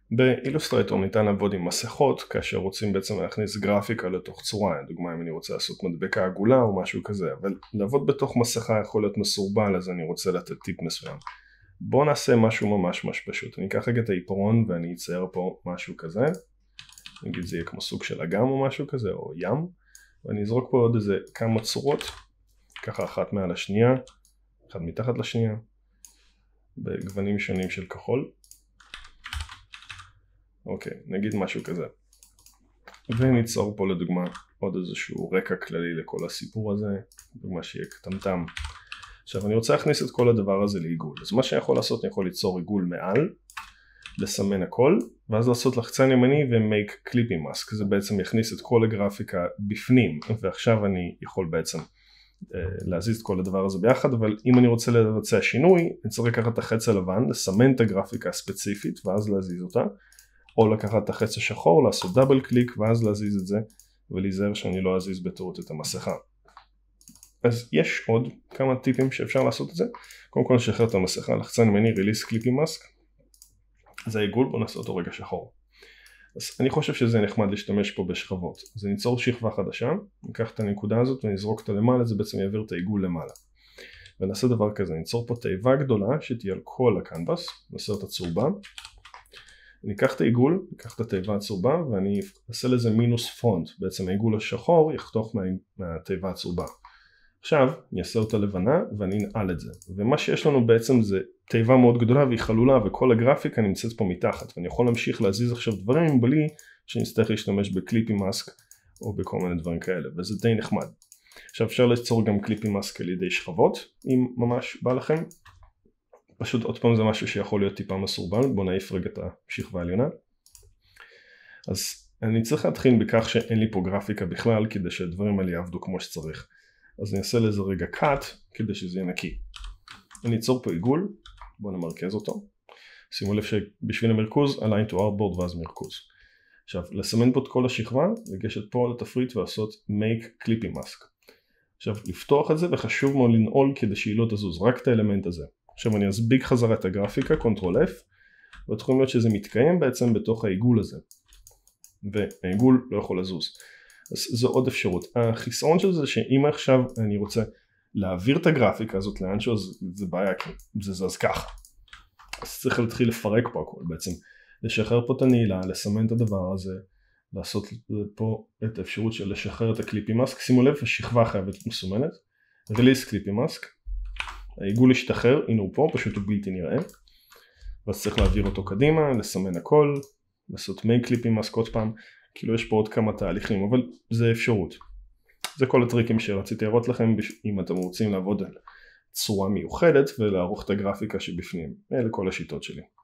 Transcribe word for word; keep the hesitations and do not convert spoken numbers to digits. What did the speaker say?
באילוסטרטור ניתן לעבוד עם מסכות כאשר רוצים בעצם להכניס גרפיקה לתוך צורה, לדוגמה אם אני רוצה לעשות מדבקה עגולה או משהו כזה, אבל לעבוד בתוך מסכה יכול להיות מסורבל, אז אני רוצה לתת טיפ מסוים. בואו נעשה משהו ממש ממש פשוט, אני אקח רגע את העיפרון ואני אצייר פה משהו כזה, נגיד זה יהיה כמו סוג של אגם או משהו כזה או ים, ואני אזרוק פה עוד איזה כמה צורות, ככה אחת מעל השנייה, אחת מתחת לשנייה, בגוונים שונים של כחול. אוקיי, נגיד משהו כזה. וניצור פה לדוגמה עוד איזשהו רקע כללי לכל הסיפור הזה, דוגמה שיהיה קטמטם. עכשיו אני רוצה להכניס את כל הדבר הזה לעיגול, אז מה שאני יכול לעשות, אני יכול ליצור עיגול מעל, לסמן הכל, ואז לעשות לחצן ימני ו-make clipping mask, זה בעצם יכניס את כל הגרפיקה בפנים, ועכשיו אני יכול בעצם להזיז את כל הדבר הזה ביחד, אבל אם אני רוצה לבצע שינוי, אני צריך לקחת את החץ הלבן, לסמן את הגרפיקה הספציפית, ואז להזיז אותה, או לקחת את החץ השחור, לעשות דאבל קליק, ואז להזיז את זה, ולהיזהר שאני לא אזיז בטעות את המסכה. אז יש עוד כמה טיפים שאפשר לעשות את זה. קודם כל לשחרר את המסכה, לחצן ימני, release clipping mask, אז העיגול, בוא נעשה אותו רגע שחור. אז אני חושב שזה נחמד להשתמש פה בשכבות. אז ניצור שכבה חדשה, ניקח את הנקודה הזאת ונזרוק אותה למעלה, זה בעצם יעביר את העיגול למעלה. ונעשה דבר כזה, ניצור פה תיבה גדולה שתהיה על כל הקנבס, נעשה אותה צהובה. ניקח את העיגול, ניקח את התיבה הצהובה ואני אעשה לזה מינוס פונט, בעצם העיגול השחור יחתוך מה, מהתיבה הצהובה. עכשיו אני אעשה אותה לבנה ואני אנעל את זה, ומה שיש לנו בעצם זה תיבה מאוד גדולה והיא חלולה וכל הגרפיקה נמצאת פה מתחת, ואני יכול להמשיך להזיז עכשיו דברים בלי שאני אצטרך להשתמש בקליפי מאסק או בכל מיני דברים כאלה, וזה די נחמד. עכשיו אפשר ליצור גם קליפי מאסק על ידי שכבות אם ממש בא לכם, פשוט עוד פעם זה משהו שיכול להיות טיפה מסורבל, בואו נעיף רגע את השכבה העליונה. אז אני צריך להתחיל בכך שאין לי פה גרפיקה בכלל כדי שהדברים האלה יעבדו כמו שצריך. אז אני אעשה לזה רגע cut כדי שזה יהיה נקי. אני אצור פה עיגול, בואו נמרכז אותו. שימו לב שבשביל המרכוז, align to artboard ואז מרכוז. עכשיו, לסמן פה את כל השכבה, לגשת פה לתפריט ולעשות make clipping mask. עכשיו, לפתוח את זה וחשוב מאוד לנעול כדי שהיא לא תזוז, רק את האלמנט הזה. עכשיו אני אסביג חזרה את הגרפיקה, קונטרול F, ואתם להיות שזה מתקיים בעצם בתוך העיגול הזה. והעיגול לא יכול לזוז. אז זו עוד אפשרות. החיסרון של זה שאם עכשיו אני רוצה להעביר את הגרפיקה הזאת לאנשהו, אז זה בעיה, כי זה זז ככה. אז צריך להתחיל לפרק פה הכל בעצם. לשחרר פה את הנעילה, לסמן את הדבר הזה, לעשות פה את האפשרות של לשחרר את הקליפי מאסק. שימו לב, השכבה חייבת להיות מסומנת. release קליפי מאסק. העיגול ישתחרר, הנה הוא פה, פשוט הוא בלתי נראה. ואז צריך להעביר אותו קדימה, לסמן הכל, לעשות make clipping mask עוד פעם. כאילו יש פה עוד כמה תהליכים, אבל זה אפשרות. זה כל הטריקים שרציתי להראות לכם, אם אתם רוצים לעבוד על צורה מיוחדת ולערוך את הגרפיקה שבפנים. אלה כל השיטות שלי.